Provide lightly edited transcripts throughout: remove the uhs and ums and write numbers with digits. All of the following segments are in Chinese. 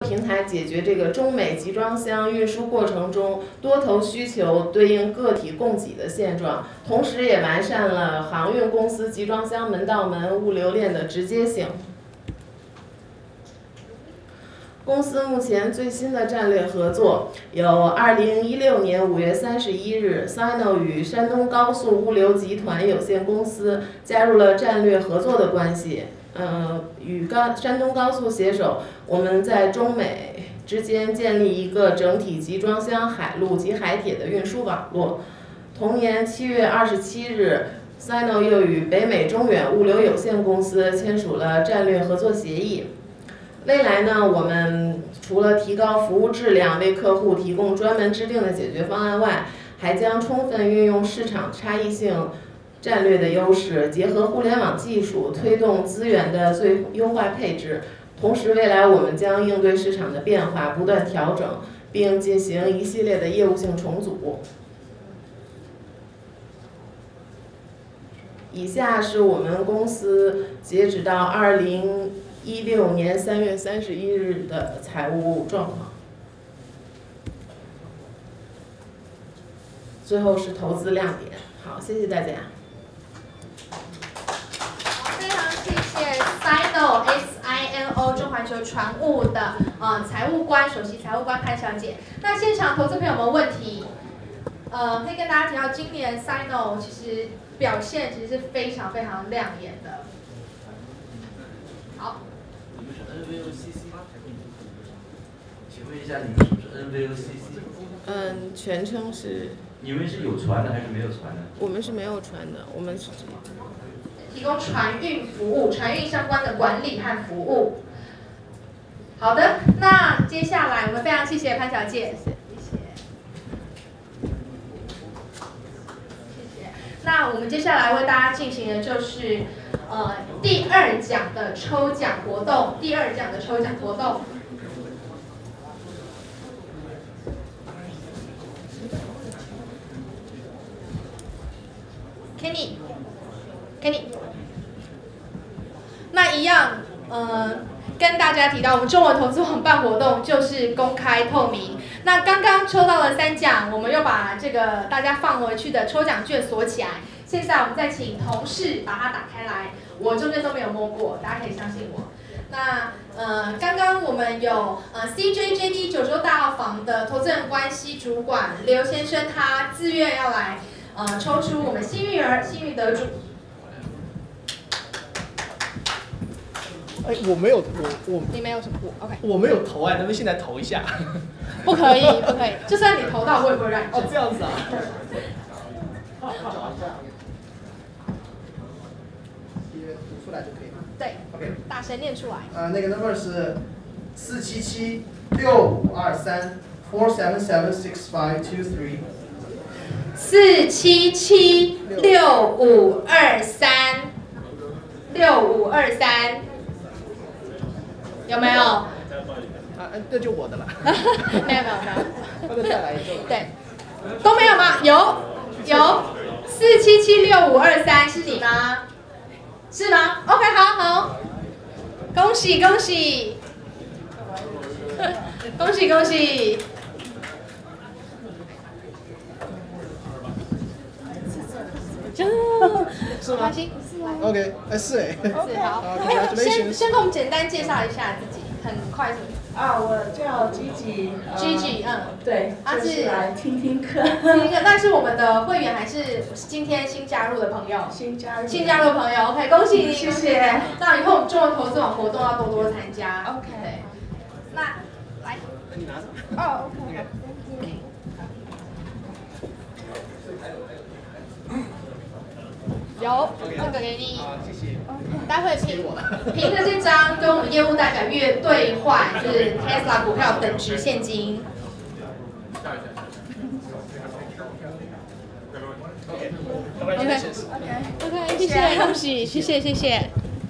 平台解决这个中美集装箱运输过程中多头需求对应个体供给的现状，同时也完善了航运公司集装箱门到门物流链的直接性。公司目前最新的战略合作有2016年5月31日 ，Sino 与山东高速物流集团有限公司加入了战略合作的关系。与山东高速携手，我们在中美之间建立一个整体集装箱海陆及海铁的运输网络。同年7月27日 ，Sino 又与北美中远物流有限公司签署了战略合作协议。未来呢，我们除了提高服务质量，为客户提供专门制定的解决方案外，还将充分运用市场差异性战略的优势，结合互联网技术，推动资源的最优化配置。同时，未来我们将应对市场的变化，不断调整，并进行一系列的业务性重组。以下是我们公司截止到2016年3月31日的财务状况。最后是投资亮点。好，谢谢大家。 非常谢谢 Sino 中环球船务的财务官首席财务官潘小姐。那现场投资朋友们问题，可以跟大家提到，今年 Sino 其实表现其实是非常非常亮眼的。好。 你们是 NVOCC 吗？请问一下，你们是不是 NVOCC？ 全称是。 你们是有船的还是没有船的？ 我们是没有船的，我们是提供船运服务、船运相关的管理和服务。好的，那接下来我们非常谢谢潘小姐，谢谢。那我们接下来为大家进行的就是第二奖的抽奖活动。Kenny， 那一样，跟大家提到，我们中文投资网办活动就是公开透明。那刚刚抽到了3奖，我们又把这个大家放回去的抽奖券锁起来。现在我们再请同事把它打开来，我中间都没有摸过，大家可以相信我。那刚刚我们有CJJD 九州大澳房的投资人关系主管刘先生，他自愿要来抽出我们幸运得主。 哎，我没有， 你没有什么？OK。 我没有投哎，能不能现在投一下？ 不可以，就算你投到，我也不会让你。 哦，这样子啊。读出来就可以了。 对。OK。大声念出来。 那个 number 是4776523477653。 47765236523，有没有？ 这就我的了。 没有。 那就再来一个。 对，都没有吗？有，4776523是你吗？是吗 ？OK， 好，恭喜！ 是吗？OK， 是哎。 是好。先跟我们简单介绍一下自己，很快速。 我叫 Gigi， 对，就是来听课。 那是我们的会员还是今天新加入的朋友？ 新加入的朋友 ，OK， 恭喜你， 谢谢。 那以后我们中文投资网活动要多多参加 ，OK。那来， 你拿着。 OK。有，这个给你。 谢谢。 待会凭着这张跟我们业务代表兑换，就是 Tesla 股票等值现金。OK， 谢谢，恭喜，谢谢。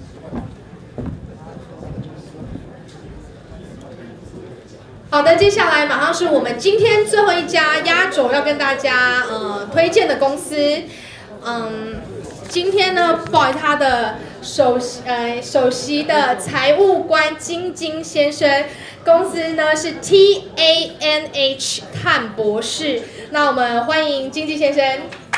好的，接下来马上是我们今天最后一家压轴要跟大家推荐的公司，今天呢，不好意思，他的首席的财务官金先生， 公司呢是 TANH 碳博士。那我们欢迎经济先生。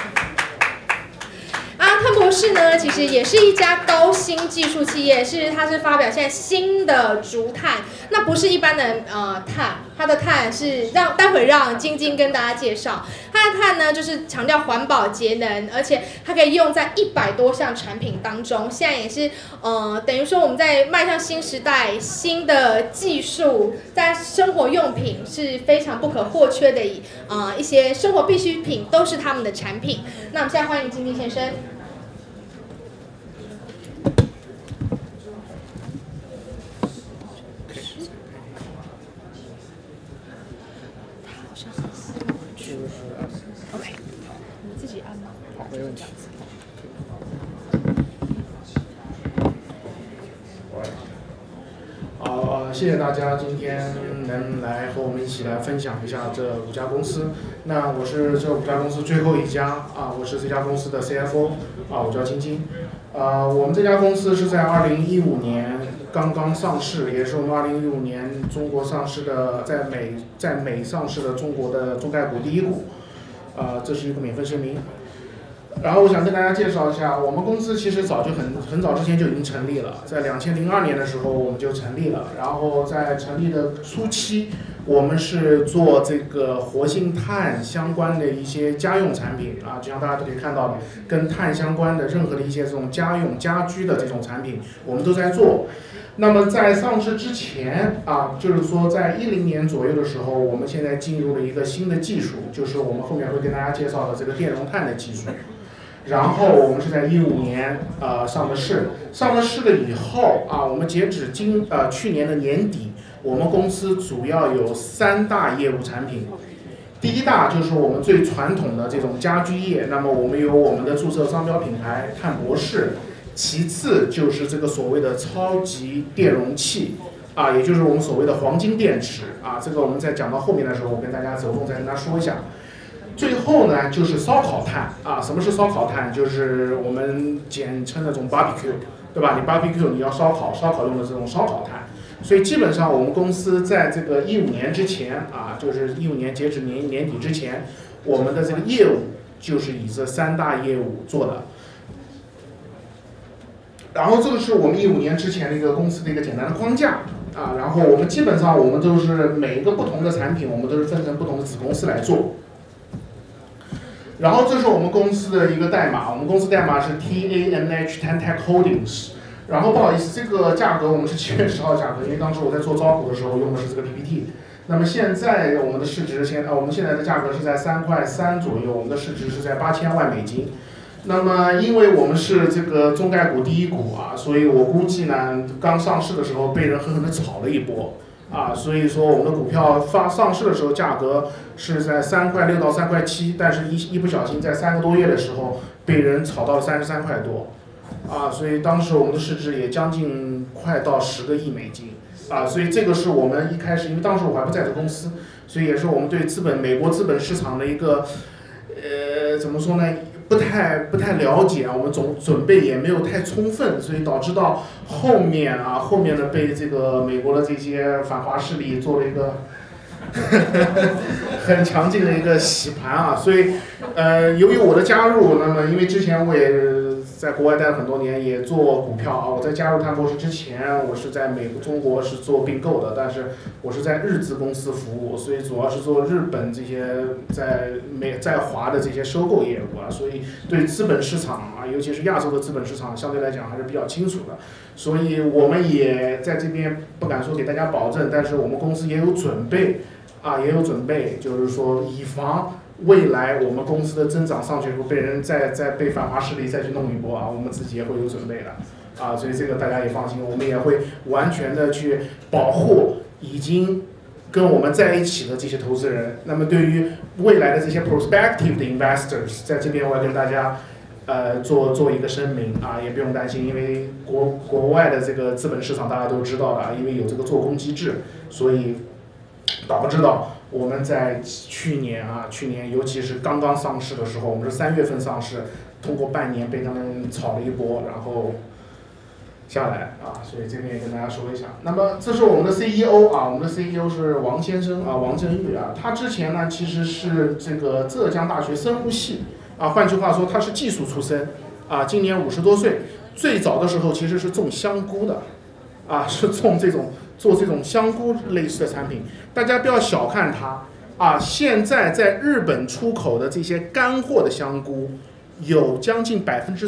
碳博士呢，其实也是一家高新技术企业，它是发表现在新的竹炭，那不是一般的碳，它的碳是待会让晶晶跟大家介绍，它的碳呢就是强调环保节能，而且它可以用在100多项产品当中，现在也是等于说我们在迈向新时代，新的技术在生活用品是非常不可或缺的一些生活必需品都是他们的产品。那我们现在欢迎晶晶先生。OK， 你自己按吗？ 好，没问题。好，谢谢大家今天能来和我们一起来分享一下这5家公司。那我是这5家公司最后一家我是这家公司的 CFO 我叫晶晶。我们这家公司是在2015年刚刚上市，也是我们2015年中国上市的，在美上市的中国的中概股第1股。这是一个免费声明。然后我想跟大家介绍一下，我们公司其实早就很早之前就已经成立了，在2002年的时候我们就成立了。然后在成立的初期，我们是做这个活性炭相关的一些家用产品就像大家都可以看到的，跟碳相关的任何的一些这种家用家居的这种产品，我们都在做。那么在上市之前就是说在10年左右的时候，我们现在进入了一个新的技术，就是我们后面会跟大家介绍的这个电容碳的技术。然后我们是在15年上的市，上了市了以后我们截止去年的年底，我们公司主要有3大业务产品。第一大就是我们最传统的这种家居业，那么我们有我们的注册商标品牌碳博士。其次就是这个所谓的超级电容器也就是我们所谓的黄金电池这个我们在讲到后面的时候，我跟大家着重再跟大家说一下。最后呢就是烧烤炭什么是烧烤炭？就是我们简称那种 barbecue， 对吧？你 barbecue 你要烧烤用的这种烧烤炭。所以基本上我们公司在这个15年之前就是15年截止年底之前，我们的这个业务就是以这3大业务做的。然后这个是我们15年之前的一个公司的一个简单的框架然后我们基本上我们都是每一个不同的产品，我们都是分成不同的子公司来做。然后这是我们公司的一个代码，我们公司代码是 TANH Tantech Holdings。然后不好意思，这个价格我们是7月10号价格，因为当时我在做招股的时候用的是这个 PPT。那么现在我们的市值我们现在的价格是在3.3块左右，我们的市值是在8000万美金。那么因为我们是这个中概股第1股所以我估计呢，刚上市的时候被人狠狠的炒了一波所以说我们的股票上市的时候价格是在3.6块到3.7块，但是一不小心在3个多月的时候被人炒到了33块多所以当时我们的市值也将近快到10个亿美金所以这个是我们一开始，因为当时我还不在这公司，所以也是我们对美国资本市场的一个怎么说呢？不太了解我们准备也没有太充分，所以导致到后面呢被这个美国的这些反华势力做了一个很强劲的一个洗盘所以由于我的加入，那么因为之前我也在国外待了很多年，也做股票我在加入碳博士之前，我是在中国是做并购的，但是我是在日资公司服务，所以主要是做日本这些在华的这些收购业务所以对资本市场尤其是亚洲的资本市场相对来讲还是比较清楚的。所以我们也在这边不敢说给大家保证，但是我们公司也有准备就是说以防未来我们公司的增长上去后被人再被反华势力再去弄一波我们自己也会有准备的所以这个大家也放心，我们也会完全的去保护已经跟我们在一起的这些投资人。那么对于未来的这些 prospective 的 investors， 在这边我要跟大家做一个声明也不用担心，因为国外的这个资本市场大家都知道的因为有这个做空机制，所以导致到我们在去年尤其是刚刚上市的时候，我们是3月份上市，通过半年被他们炒了一波，然后下来啊，所以这边也跟大家说一下。那么这是我们的 CEO 啊，我们的 CEO 是王先生啊，王振玉啊，他之前呢其实是这个浙江大学生物系啊，换句话说他是技术出身啊，今年50多岁，最早的时候其实是种香菇的啊，是做这种香菇类似的产品，大家不要小看它啊，现在在日本出口的这些干货的香菇有将近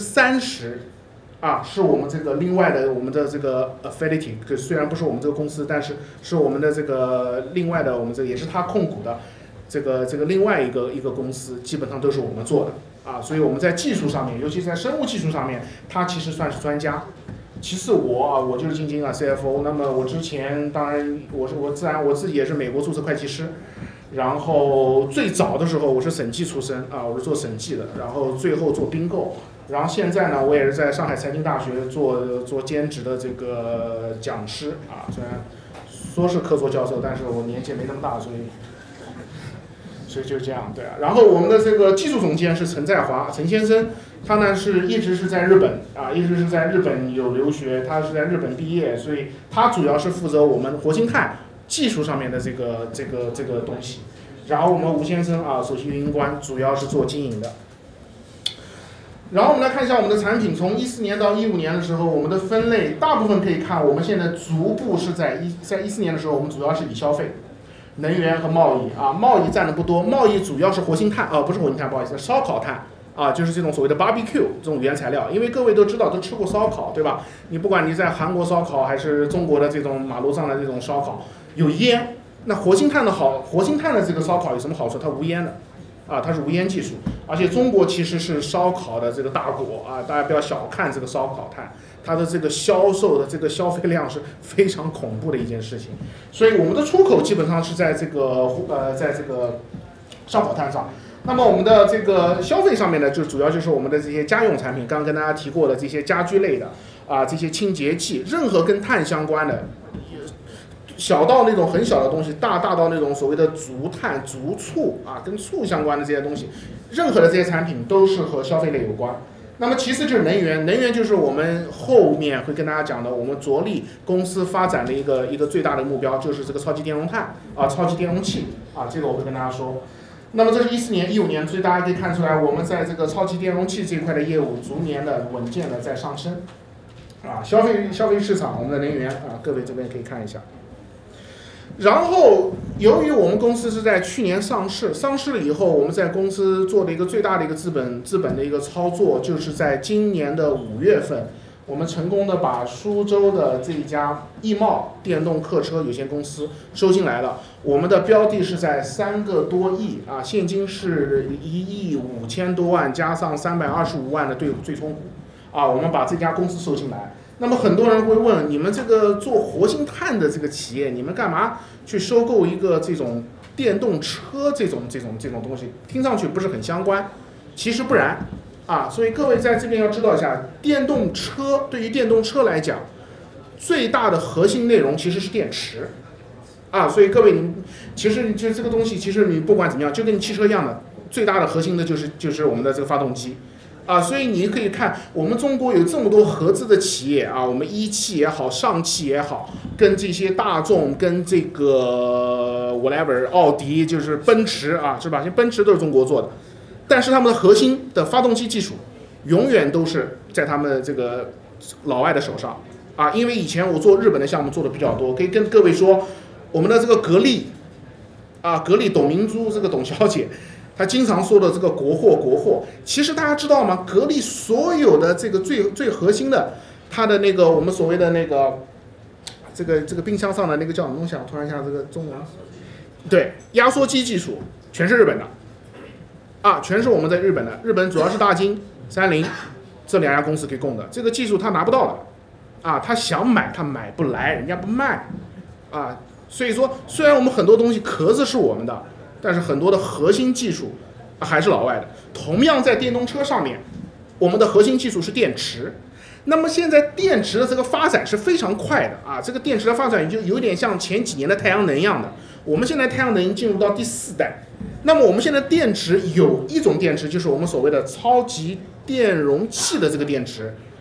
30%。啊，是我们这个另外的我们的这个 Affinity， 虽然不是我们这个公司，但是是我们的这个另外的我们这个也是他控股的这个另外一个公司，基本上都是我们做的啊，所以我们在技术上面，尤其在生物技术上面，他其实算是专家。其次我就是晶晶啊 CFO， 那么我之前当然我自己也是美国注册会计师，然后最早的时候我是审计出身啊，我是做审计的，然后最后做并购。然后现在呢，我也是在上海财经大学做兼职的这个讲师啊，虽然说是客座教授，但是我年纪没那么大，所以就这样，对啊。然后我们的这个技术总监是陈在华，陈先生，他呢一直是在日本啊，一直是在日本有留学，他是在日本毕业，所以他主要是负责我们活性炭技术上面的这个东西。然后我们吴先生啊，首席运营官，主要是做经营的。然后我们来看一下我们的产品，从14年到15年的时候，我们的分类大部分可以看，我们现在逐步是在14年的时候，我们主要是以消费、能源和贸易啊，贸易占的不多，贸易主要是活性炭啊，不是活性炭，不好意思，烧烤炭啊，就是这种所谓的 barbecue 这种原材料，因为各位都知道都吃过烧烤，对吧？你不管你在韩国烧烤还是中国的这种马路上的这种烧烤，有烟，那活性炭的这个烧烤有什么好处？它无烟的。啊，它是无烟技术，而且中国其实是烧烤的这个大国啊，大家不要小看这个烧烤炭，它的这个销售的这个消费量是非常恐怖的一件事情，所以我们的出口基本上是在这个烧烤炭上。那么我们的这个消费上面呢，就主要就是我们的这些家用产品，刚刚跟大家提过的这些家居类的啊，这些清洁剂，任何跟碳相关的。小到那种很小的东西，大到那种所谓的竹炭、竹醋啊，跟醋相关的这些东西，任何的这些产品都是和消费类有关。那么其次就是能源，能源就是我们后面会跟大家讲的，我们着力公司发展的一个最大的目标，就是这个超级电容炭啊、超级电容器啊，这个我会跟大家说。那么这是14年、15年，所以大家可以看出来，我们在这个超级电容器这一块的业务逐年的稳健的在上升啊。消费市场，我们的能源啊，各位这边可以看一下。然后，由于我们公司是在去年上市了以后，我们在公司做的一个最大的一个资本的一个操作，就是在今年的5月份，我们成功的把苏州的这一家易茂电动客车有限公司收进来了。我们的标的是在3个多亿啊，现金是1亿5千多万，加上325万的对冲股啊，我们把这家公司收进来。那么很多人会问，你们这个做活性炭的这个企业，你们干嘛去收购一个这种电动车这种东西？听上去不是很相关，其实不然啊。所以各位在这边要知道一下，电动车对于电动车来讲，最大的核心内容其实是电池啊。所以各位其实就这个东西，其实你不管怎么样，就跟汽车一样的，最大的核心的就是我们的这个发动机。啊，所以你可以看，我们中国有这么多合资的企业啊，我们一汽也好，上汽也好，跟这些大众，跟这个 whatever 奥迪，就是奔驰啊，是吧？因为奔驰都是中国做的，但是他们的核心的发动机技术，永远都是在他们这个老外的手上啊。因为以前我做日本的项目做的比较多，可以跟各位说，我们的这个格力啊，格力董明珠这个董小姐。他经常说的这个国货，其实大家知道吗？格力所有的这个最核心的，它的那个我们所谓的那个这个冰箱上的那个叫什么东西啊？突然一下这个中文，对，压缩机技术全是日本的，啊，全是我们在日本的。日本主要是大金、三菱这2家公司给供的，这个技术他拿不到的，啊，他想买他买不来，人家不卖，啊，所以说虽然我们很多东西壳子是我们的。但是很多的核心技术还是老外的。同样在电动车上面，我们的核心技术是电池。那么现在电池的这个发展是非常快的啊，这个电池的发展就有点像前几年的太阳能一样的。我们现在太阳能已经进入到第4代。那么我们现在电池有一种电池，就是我们所谓的超级电容器的这个电池，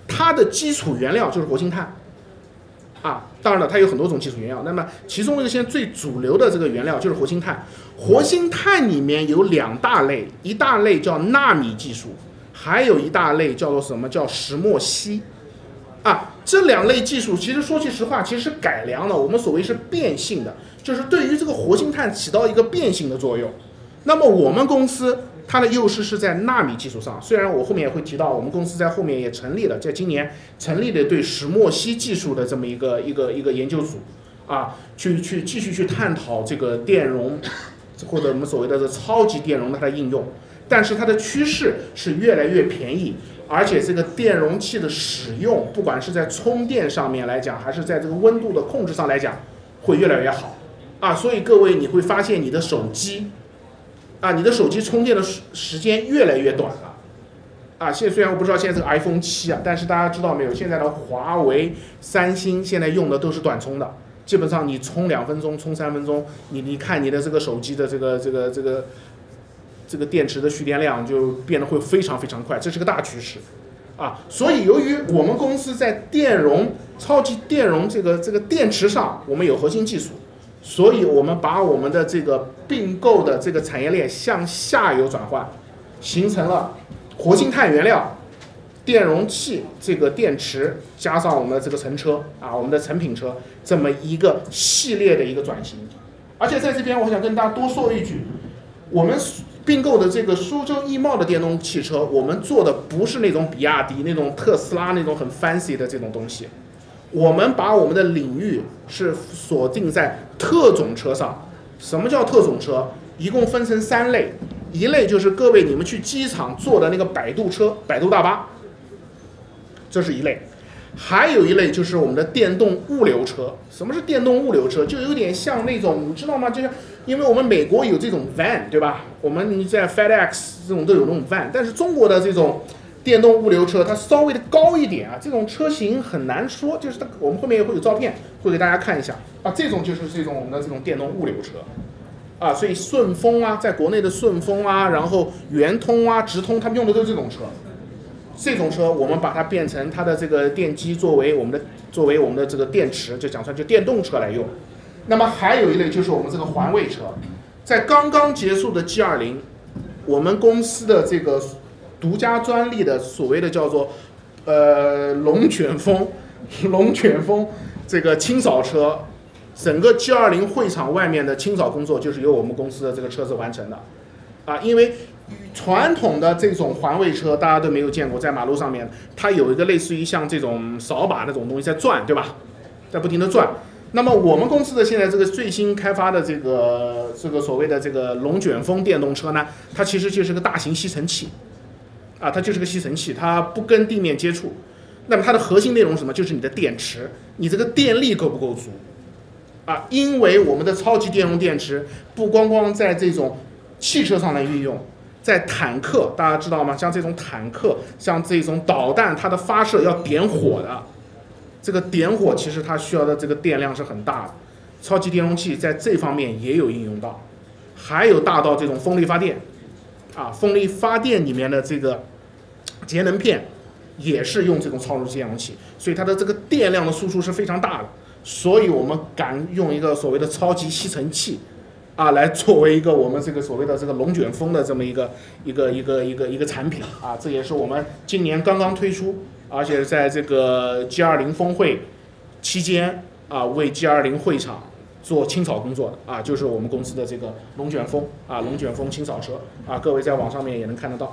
它的基础原料就是活性炭。当然了，它有很多种基础原料，那么其中一个现在最主流的这个原料就是活性炭。活性炭里面有2大类，一大类叫纳米技术，还有一大类叫做什么叫石墨烯。这2类技术其实说句实话，其实是改良的，我们所谓是变性的，就是对于这个活性炭起到一个变性的作用。那么我们公司它的优势是在纳米技术上，虽然我后面也会提到，我们公司在后面也成立了，在今年成立了对石墨烯技术的这么一个研究组，去继续去探讨这个电容或者我们所谓的这超级电容的它的应用，但是它的趋势是越来越便宜，而且这个电容器的使用，不管是在充电上面来讲，还是在这个温度的控制上来讲，会越来越好所以各位你会发现你的手机你的手机充电的时间越来越短了现在虽然我不知道现在这个 iPhone 7但是大家知道没有，现在的华为、三星现在用的都是短充的，基本上你充2分钟、充3分钟，你看你的这个手机的这个电池的蓄电量就变得会非常非常快，这是个大趋势所以由于我们公司在超级电容这个电池上，我们有核心技术，所以我们把我们的这个并购的这个产业链向下游转换，形成了活性炭原料、电容器这个电池，加上我们的这个成车我们的成品车这么一个系列的一个转型。而且在这边我想跟大家多说一句，我们并购的这个苏州易茂的电动汽车，我们做的不是那种比亚迪、那种特斯拉那种很 fancy 的这种东西，我们把我们的领域是锁定在特种车上。什么叫特种车？一共分成3类，一类就是各位你们去机场坐的那个摆渡车、摆渡大巴，这是一类。还有一类就是我们的电动物流车。什么是电动物流车？就有点像那种，你知道吗？就是因为我们美国有这种 van， 对吧？我们在 FedEx 这种都有那种 van， 但是中国的这种电动物流车它稍微的高一点这种车型很难说，就是我们后面也会有照片会给大家看一下这种就是这种我们的这种电动物流车所以顺丰在国内的顺丰然后圆通直通，他们用的都是这种车。这种车我们把它变成它的这个电机作为我们的这个电池，就讲出来就电动车来用。那么还有一类就是我们这个环卫车，在刚刚结束的 G20， 我们公司的这个独家专利的所谓的叫做龙卷风这个清扫车，整个 G20 会场外面的清扫工作就是由我们公司的这个车子完成的因为传统的这种环卫车大家都没有见过，在马路上面它有一个类似于像这种扫把那种东西在转，对吧？在不停的转。那么我们公司的现在这个最新开发的这个所谓的这个龙卷风电动车呢，它其实就是个大型吸尘器它就是个吸尘器，它不跟地面接触。那么它的核心内容是什么？就是你的电池，你这个电力够不够足因为我们的超级电容电池不光光在这种汽车上来运用，在坦克大家知道吗？像这种坦克，像这种导弹，它的发射要点火的，这个点火其实它需要的这个电量是很大的，超级电容器在这方面也有应用到。还有大到这种风力发电风力发电里面的这个节能片也是用这种超级电容器，所以它的这个电量的输出是非常大的。所以我们敢用一个所谓的超级吸尘器来作为一个我们这个所谓的这个龙卷风的这么一个产品这也是我们今年刚刚推出，而且在这个 G20 峰会期间为 G20 会场做清扫工作的就是我们公司的这个龙卷风清扫车各位在网上面也能看得到。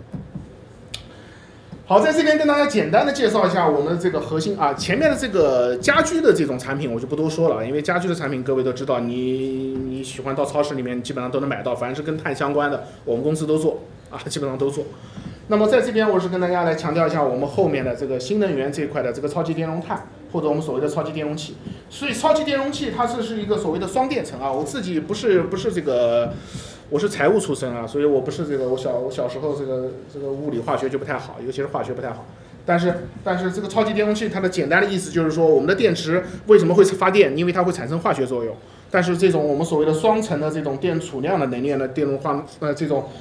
好，在这边跟大家简单的介绍一下我们的这个核心前面的这个家居的这种产品我就不多说了，因为家居的产品各位都知道，你喜欢到超市里面基本上都能买到，凡是跟碳相关的我们公司都做基本上都做。那么在这边我是跟大家来强调一下我们后面的这个新能源这一块的这个超级电容炭，或者我们所谓的超级电容器。所以超级电容器它是一个所谓的双电层我自己不是这个，我是财务出身所以我不是这个，我小时候这个物理化学就不太好，尤其是化学不太好。但是这个超级电容器它的简单的意思就是说，我们的电池为什么会发电？因为它会产生化学作用。但是这种我们所谓的双层的这种电储量的能力的这种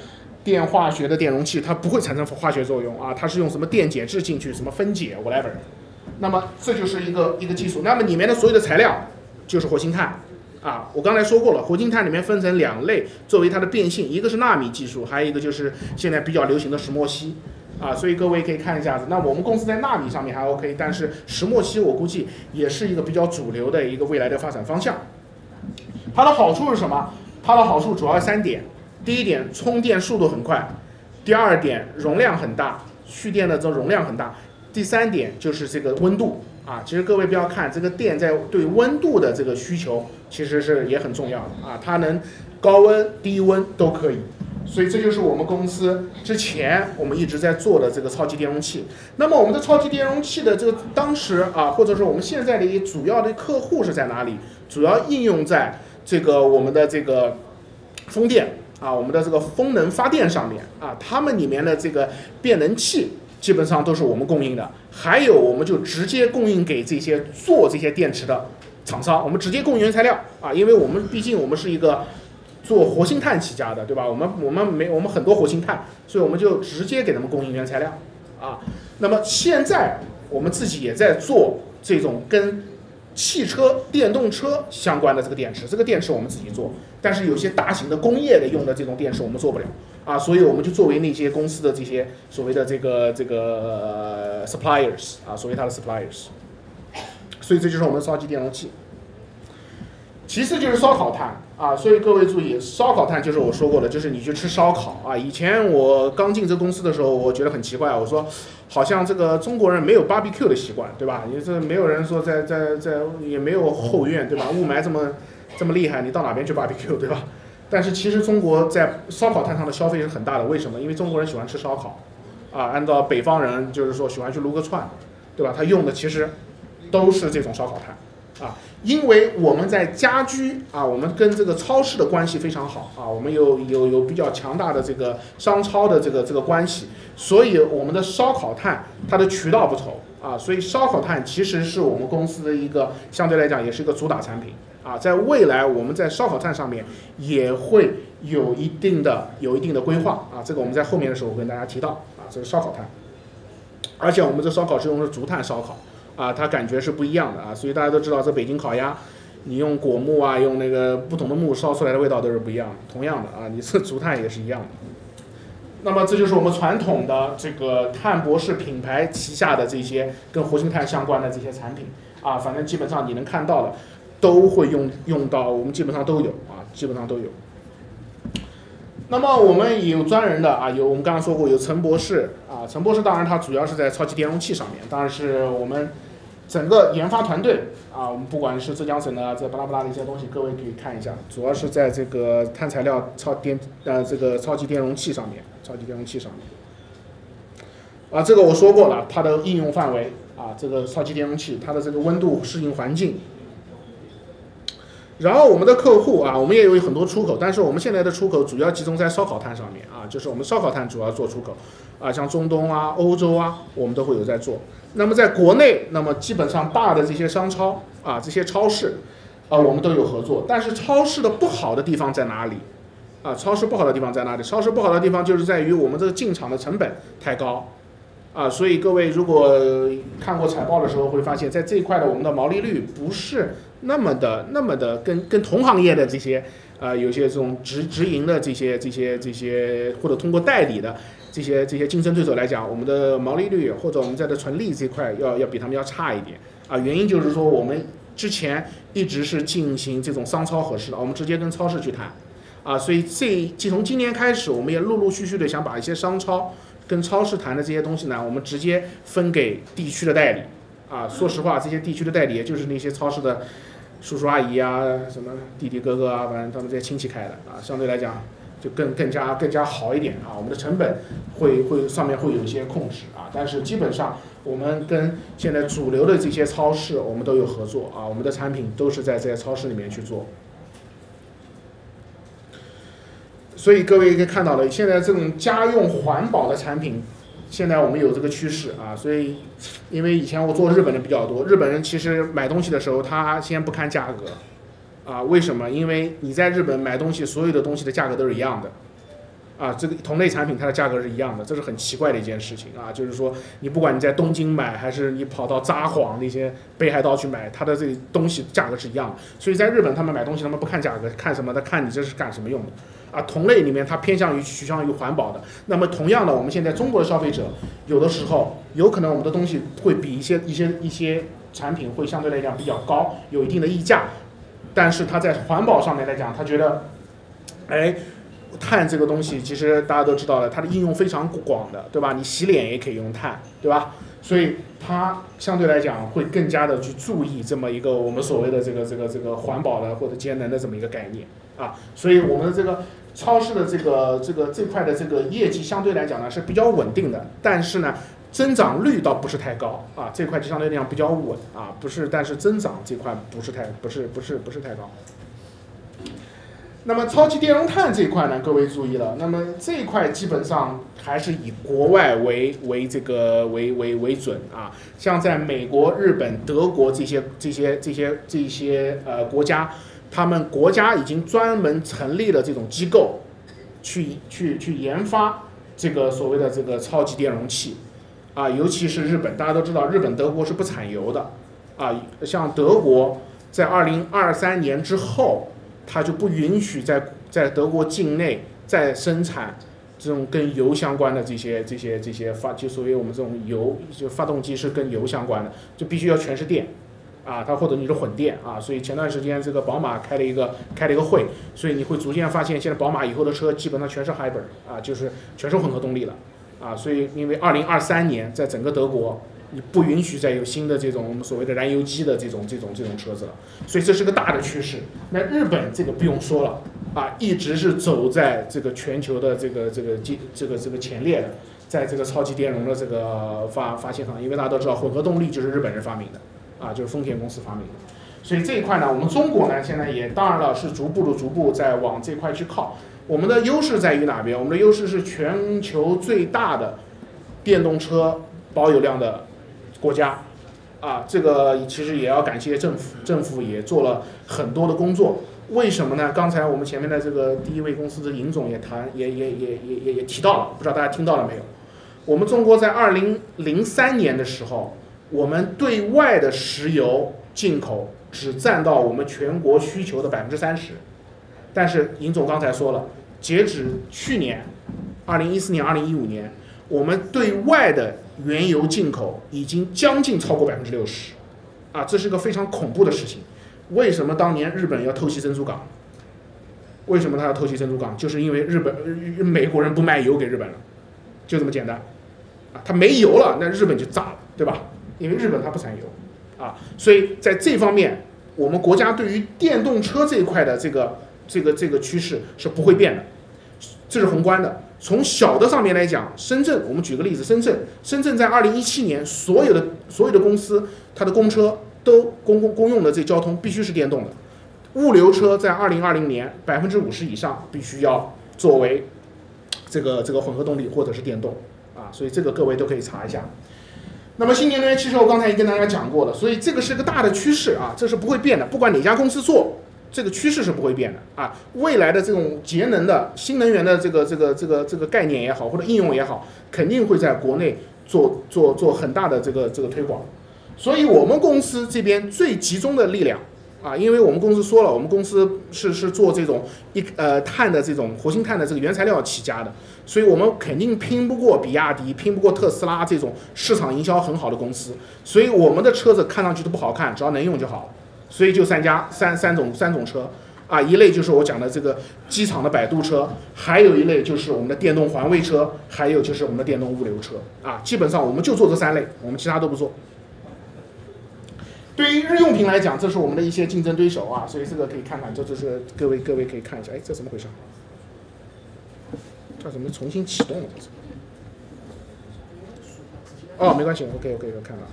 电化学的电容器，它不会产生化学作用啊，它是用什么电解质进去，什么分解 whatever。那么这就是一个技术。那么里面的所有的材料就是活性炭啊。我刚才说过了，活性炭里面分成2类，作为它的变性，一个是纳米技术，还有一个就是现在比较流行的石墨烯啊。所以各位可以看一下子，那我们公司在纳米上面还 OK， 但是石墨烯我估计也是一个比较主流的一个未来的发展方向。它的好处是什么？它的好处主要3点。第一点，充电速度很快；第二点，容量很大，蓄电的这容量很大；第3点就是这个温度啊。其实各位不要看这个电在对温度的这个需求，其实是也很重要的啊，它能高温、低温都可以。所以这就是我们公司之前我们一直在做的这个超级电容器。那么我们的超级电容器的这个当时啊，或者说我们现在的一个主要的客户是在哪里？主要应用在这个我们的这个风电啊，我们的这个风能发电上面啊，它们里面的这个变能器基本上都是我们供应的，还有我们就直接供应给这些做这些电池的厂商，我们直接供应原材料啊，因为我们毕竟我们是一个做活性炭起家的，对吧？我们很多活性炭，所以我们就直接给他们供应原材料啊。那么现在我们自己也在做这种跟汽车、电动车相关的这个电池，这个电池我们自己做，但是有些大型的工业的用的这种电池我们做不了啊，所以我们就作为那些公司的这些所谓的这个suppliers 啊，所谓它的 suppliers， 所以这就是我们的超级电容器。其次就是烧烤炭啊，所以各位注意，烧烤炭就是我说过的，就是你去吃烧烤啊。以前我刚进这公司的时候，我觉得很奇怪，我说好像这个中国人没有 barbecue 的习惯，对吧？也是没有人说在也没有后院，对吧？雾霾这么厉害，你到哪边去 barbecue， 对吧？但是其实中国在烧烤炭上的消费是很大的，为什么？因为中国人喜欢吃烧烤啊，按照北方人就是说喜欢去撸个串，对吧？他用的其实都是这种烧烤炭。啊，因为我们在家居啊，我们跟这个超市的关系非常好啊，我们有比较强大的这个商超的这个关系，所以我们的烧烤炭它的渠道不愁啊，所以烧烤炭其实是我们公司的一个相对来讲也是一个主打产品啊，在未来我们在烧烤炭上面也会有一定的规划啊，这个我们在后面的时候会跟大家提到啊，这是烧烤炭，而且我们这烧烤是用的竹炭烧烤。啊，它感觉是不一样的啊，所以大家都知道，这北京烤鸭，你用果木啊，用那个不同的木烧出来的味道都是不一样的，同样的啊，你这竹炭也是一样的。那么这就是我们传统的这个碳博士品牌旗下的这些跟活性炭相关的这些产品啊，反正基本上你能看到的都会用到，我们基本上都有啊，基本上都有。那么我们也有专人的啊，我们刚刚说过有陈博士啊，陈博士当然他主要是在超级电容器上面，当然是我们整个研发团队啊，我们不管是浙江省的这巴拉巴拉的一些东西，各位可以看一下，主要是在这个碳材料这个超级电容器上面，啊，这个我说过了，它的应用范围啊，这个超级电容器它的这个温度适应环境。然后我们的客户啊，我们也有很多出口，但是我们现在的出口主要集中在烧烤炭上面啊，就是我们烧烤炭主要做出口啊，像中东啊、欧洲啊，我们都会有在做。那么在国内，那么基本上大的这些商超啊、这些超市啊，我们都有合作。但是超市的不好的地方在哪里？啊，超市不好的地方在哪里？超市不好的地方就是在于我们这个进场的成本太高啊，所以各位如果看过财报的时候会发现，在这一块的我们的毛利率不是那么的跟同行业的这些有些这种直营的这些或者通过代理的这些竞争对手来讲，我们的毛利率或者我们在的纯利这块要比他们要差一点啊。原因就是说我们之前一直是进行这种商超合适的，我们直接跟超市去谈啊，所以从今年开始，我们也陆陆续续的想把一些商超跟超市谈的这些东西呢，我们直接分给地区的代理啊。说实话，这些地区的代理也就是那些超市的叔叔阿姨啊，什么弟弟哥哥啊，反正他们这些亲戚开的啊，相对来讲就更加好一点啊。我们的成本上面会有一些控制啊，但是基本上我们跟现在主流的这些超市我们都有合作啊，我们的产品都是在这些超市里面去做。所以各位可以看到了，现在这种家用环保的产品，现在我们有这个趋势啊。所以，因为以前我做日本人比较多，日本人其实买东西的时候，他先不看价格，啊，为什么？因为你在日本买东西，所有的东西的价格都是一样的， 啊，这个同类产品它的价格是一样的，这是很奇怪的一件事情啊。就是说，你不管你在东京买，还是你跑到札幌那些北海道去买，它的这个东西价格是一样的。所以在日本，他们买东西他们不看价格，看什么？他看你这是干什么用的啊？同类里面它偏向于趋向于环保的。那么同样的，我们现在中国的消费者有的时候有可能我们的东西会比一些产品会相对来讲比较高，有一定的溢价，但是它在环保上面来讲，他觉得，哎。碳这个东西其实大家都知道了，它的应用非常广的，对吧？你洗脸也可以用碳，对吧？所以它相对来讲会更加的去注意这么一个我们所谓的这个环保的或者节能的这么一个概念啊。所以我们的这个超市的这块的这个业绩相对来讲呢是比较稳定的，但是呢增长率倒不是太高啊，这块就相对来讲比较稳啊，不是，但是增长这块不是太高。那么超级电容碳这一块呢，各位注意了，那么这一块基本上还是以国外为准啊，像在美国、日本、德国这些国家，他们国家已经专门成立了这种机构，去研发这个所谓的这个超级电容器啊，尤其是日本，大家都知道日本、德国是不产油的啊，像德国在2023年之后。它就不允许在德国境内再生产这种跟油相关的这些就所谓我们这种油就发动机是跟油相关的，就必须要全是电啊，它或者你是混电啊。所以前段时间这个宝马开了一个会，所以你会逐渐发现现在宝马以后的车基本上全是 hybrid 啊，就是全是混合动力了啊。所以因为2023年在整个德国。你不允许再有新的这种我们所谓的燃油机的这种车子了，所以这是个大的趋势。那日本这个不用说了啊，一直是走在这个全球的这个前列的，在这个超级电容的这个发现上，因为大家都知道混合动力就是日本人发明的啊，就是丰田公司发明的。所以这一块呢，我们中国呢现在也当然了是逐步在往这块去靠。我们的优势在于哪边？我们的优势是全球最大的电动车保有量的国家啊，这个其实也要感谢政府，政府也做了很多的工作。为什么呢？刚才我们前面的这个第一位公司的尹总也提到了，不知道大家听到了没有？我们中国在2003年的时候，我们对外的石油进口只占到我们全国需求的30%，但是尹总刚才说了，截止去年2014年、2015年，我们对外的原油进口已经将近超过60%，啊，这是个非常恐怖的事情。为什么当年日本要偷袭珍珠港？为什么他要偷袭珍珠港？就是因为美国人不卖油给日本了，就这么简单。啊，他没油了，那日本就炸了，对吧？因为日本它不产油，啊，所以在这方面，我们国家对于电动车这一块的这个趋势是不会变的，这是宏观的。从小的上面来讲，深圳，我们举个例子，深圳在2017年所有的公司，它的公车都公用的这交通必须是电动的，物流车在2020年50%以上必须要作为这个混合动力或者是电动啊，所以这个各位都可以查一下。那么新能源汽车我刚才也跟大家讲过了，所以这个是个大的趋势啊，这是不会变的，不管哪家公司做。这个趋势是不会变的啊！未来的这种节能的新能源的这个概念也好，或者应用也好，肯定会在国内做很大的这个推广。所以我们公司这边最集中的力量啊，因为我们公司说了，我们公司是做这种碳的这种活性炭的这个原材料起家的，所以我们肯定拼不过比亚迪，拼不过特斯拉这种市场营销很好的公司。所以我们的车子看上去都不好看，只要能用就好了。所以就三种车啊，一类就是我讲的这个机场的摆渡车，还有一类就是我们的电动环卫车，还有就是我们的电动物流车啊。基本上我们就做这3类，我们其他都不做。对于日用品来讲，这是我们的一些竞争对手啊，所以这个可以看看，这就是各位可以看一下，哎，这怎么回事？这怎么重新启动了？哦，没关系 ，OK， 看了。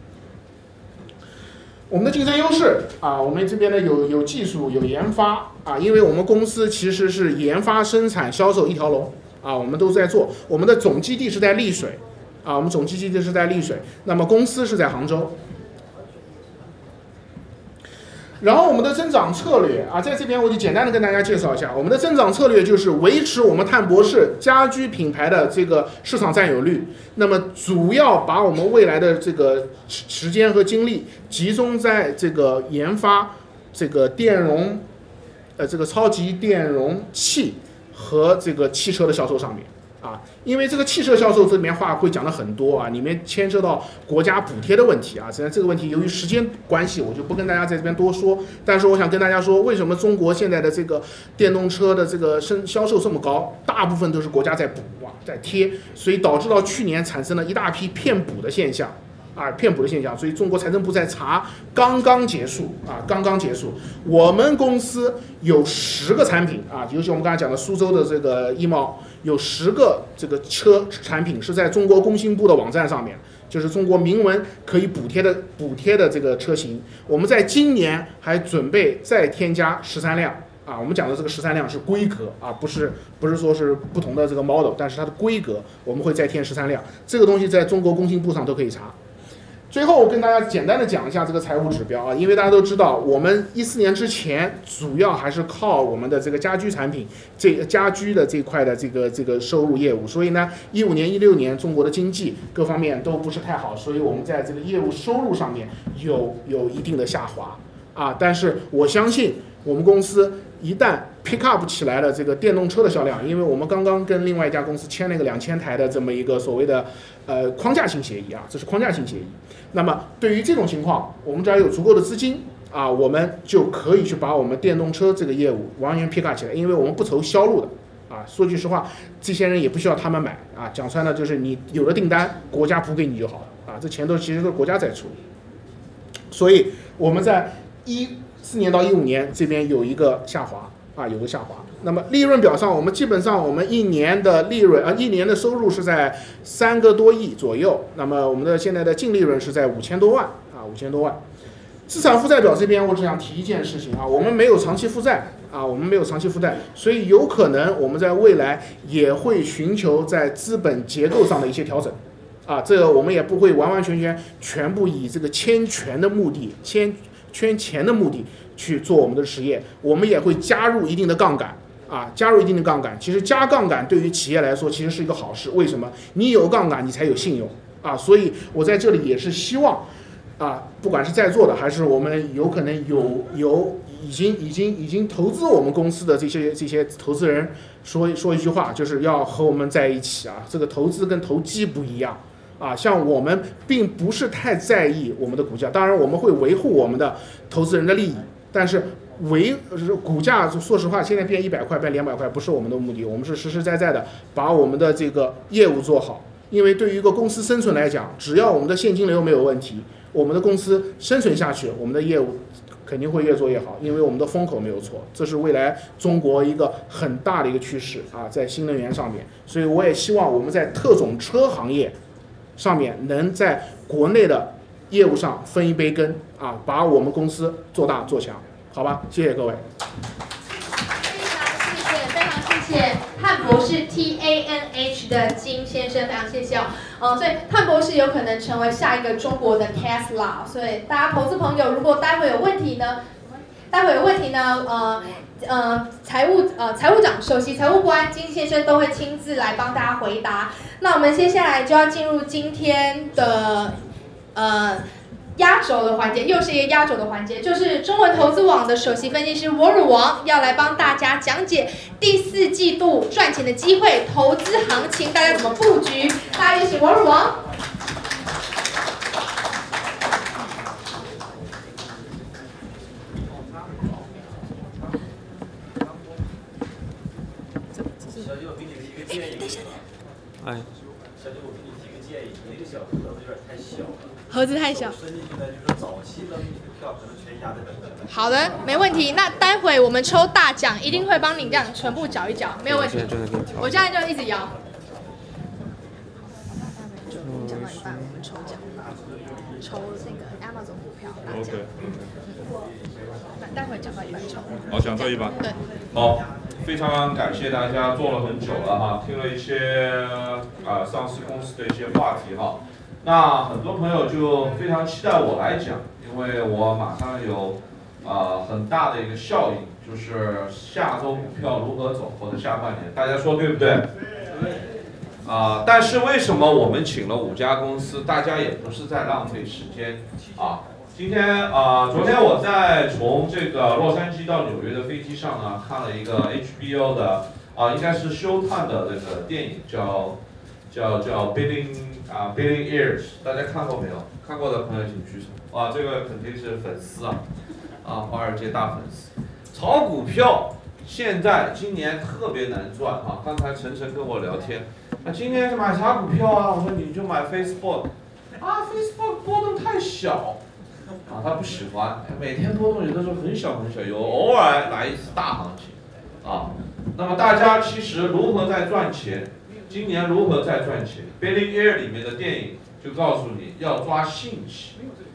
我们的竞争优势啊，我们这边呢有技术有研发啊，因为我们公司其实是研发、生产、销售一条龙啊，我们都在做。我们的总基地是在丽水啊，我们总基地是在丽水，那么公司是在杭州。 然后我们的增长策略啊，在这边我就简单的跟大家介绍一下，我们的增长策略就是维持我们碳博士家居品牌的这个市场占有率。那么主要把我们未来的这个时间和精力集中在这个研发这个电容，这个超级电容器和这个汽车的销售上面。啊，因为这个汽车销售这里面话会讲的很多啊，里面牵涉到国家补贴的问题啊。实际上这个问题由于时间关系，我就不跟大家在这边多说。但是我想跟大家说，为什么中国现在的这个电动车的这个销售这么高，大部分都是国家在补啊，在贴，所以导致到去年产生了一大批骗补的现象。骗补的现象，所以中国财政部在查，刚刚结束。我们公司有10个产品啊，尤其我们刚才讲的苏州的这个一茂，有10个这个车产品是在中国工信部的网站上面，就是中国明文可以补贴的这个车型。我们在今年还准备再添加13辆。我们讲的这个13辆是规格啊，不是说是不同的这个 model， 但是它的规格我们会再添13辆。这个东西在中国工信部上都可以查。最后我跟大家简单的讲一下这个财务指标啊，因为大家都知道，我们14年之前主要还是靠我们的这个家居产品，这个家居的这块的这个收入业务，所以呢，15年、16年中国的经济各方面都不是太好，所以我们在这个业务收入上面有一定的下滑啊。但是我相信我们公司一旦 pick up 起来了这个电动车的销量，因为我们刚刚跟另外一家公司签了一个2000台的这么一个所谓的框架性协议啊，这是框架性协议。那么对于这种情况，我们只要有足够的资金啊，我们就可以去把我们电动车这个业务完全 pick up 起来，因为我们不愁销路的啊。说句实话，这些人也不需要他们买啊，讲穿了就是你有了订单，国家补给你就好了啊，这钱其实都是国家在出。所以我们在14年到15年这边有一个下滑。那么利润表上，我们基本上我们一年的利润一年的收入是在3个多亿左右。那么我们的现在的净利润是在5000多万啊，5000多万。资产负债表这边我只想提一件事情啊，我们没有长期负债，所以有可能我们在未来也会寻求在资本结构上的一些调整啊，这个我们也不会完完全部以这个圈钱的目的去做我们的实业，我们也会加入一定的杠杆啊，其实加杠杆对于企业来说其实是一个好事，为什么？你有杠杆你才有信用啊，所以我在这里也是希望啊，不管是在座的还是我们有可能已经投资我们公司的这些投资人说一句话，就是要和我们在一起啊，这个投资跟投机不一样。像我们并不是太在意我们的股价，当然我们会维护我们的投资人的利益，但是股价说实话现在变100块变200块不是我们的目的，我们是实实在在的把我们的这个业务做好。因为对于一个公司生存来讲，只要我们的现金流没有问题，我们的公司生存下去，我们的业务肯定会越做越好，因为我们的风口没有错，这是未来中国一个很大的一个趋势啊，在新能源上面。所以我也希望我们在特种车行业上面能在国内的业务上分一杯羹啊，把我们公司做大做强，好吧？谢谢各位。 非常谢谢碳博士 TANH 的金先生，非常谢谢哦。所以碳博士有可能成为下一个中国的 Tesla， 所以大家投资朋友如果待会有问题呢，财务长、首席财务官金先生都会亲自来帮大家回答。那我们接下来就要进入今天的压轴的环节，又是一个压轴的环节，就是中文投资网的首席分析师沃尔王要来帮大家讲解第4季度赚钱的机会、投资行情，大家怎么布局？大家有请沃尔王。 哎，小姐，我给你提个建议，那个小盒子有点太小了。 盒子太小。 伸进去呢，就是早期扔你的票可能全压在本上。 好的，没问题。那待会我们抽大奖，一定会帮你这样全部搅一搅，没有问题。我现在就一直摇。讲到一半，我们抽奖，抽那个 Amazon 股票大奖。待会讲到一半抽。 好，讲到一半。 对。 好。非常感谢大家做了很久了哈，听了一些上市公司的一些话题哈。那很多朋友就非常期待我来讲，因为我马上有很大的一个效应，就是下周股票如何走，或者下半年，大家说对不对？但是为什么我们请了5家公司？大家也不是在浪费时间啊。今天昨天我在从这个洛杉矶到纽约的飞机上呢，看了一个 HBO 的应该是Showtime的这个电影，叫 Billion Ears， 大家看过没有？看过的朋友请举手。哇，这个肯定是粉丝华尔街大粉丝。炒股票现在今年特别难赚刚才晨晨跟我聊天，今年是买啥股票啊？我说你就买 Facebook，Facebook 波动太小。他不喜欢，每天波动有的时候很小很小，有偶尔来一次大行情那么大家其实如何在赚钱？今年如何在赚钱 ？Billion Ear 里面的电影就告诉你要抓信息，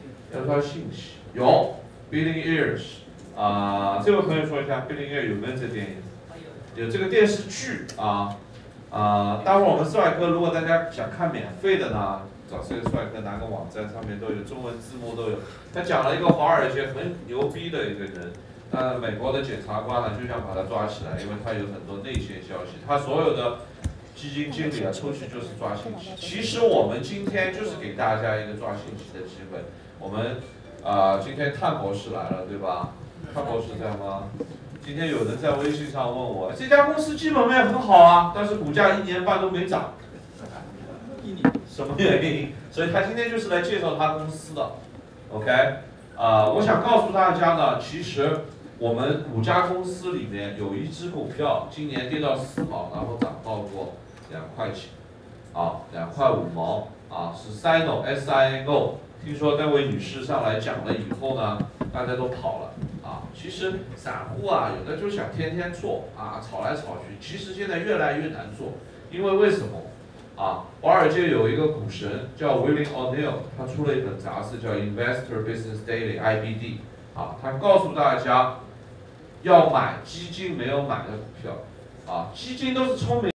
有 Billion Ears 这位朋友说一下 Billion Ear 有没有这电影？有这个电视剧待会儿我们帅哥如果大家想看免费的呢？找这个帅哥拿个网站，上面都有中文字幕都有。他讲了一个华尔街很牛逼的一个人，美国的检察官呢就想把他抓起来，因为他有很多内线消息，他所有的基金经理出去就是抓信息。其实我们今天就是给大家一个抓信息的机会。我们今天探博士来了，对吧？探博士在吗？今天有人在微信上问我，这家公司基本面很好但是股价1年半都没涨。什么原因？所以他今天就是来介绍他公司的 ，OK？ 我想告诉大家呢，其实我们5家公司里面有一只股票今年跌到4毛，然后涨到过2块钱，2块5毛是 Sino。听说那位女士上来讲了以后呢，大家都跑了其实散户有的就想天天做炒来炒去，其实现在越来越难做，因为为什么？华尔街有一个股神叫 William O'Neill， 他出了一本杂志叫 Investor Business Daily（IBD），他告诉大家要买基金没有买的股票，基金都是聪明。